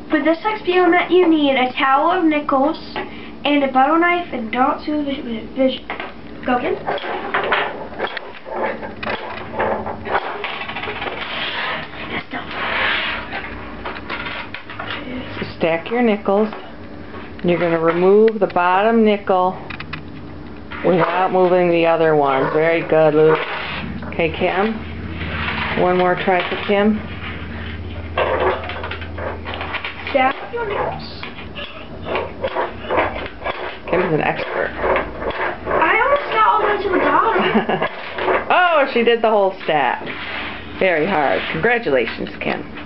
For this experiment, you need a towel of nickels and a butter knife and don't do vision. Go again. Stack your nickels. You're going to remove the bottom nickel without moving the other one. Very good, Luke. Okay, Kim. One more try for Kim. Stack your nickels. Kim's an expert. I almost got all the way to the bottom. Oh, she did the whole stack. Very hard. Congratulations, Kim.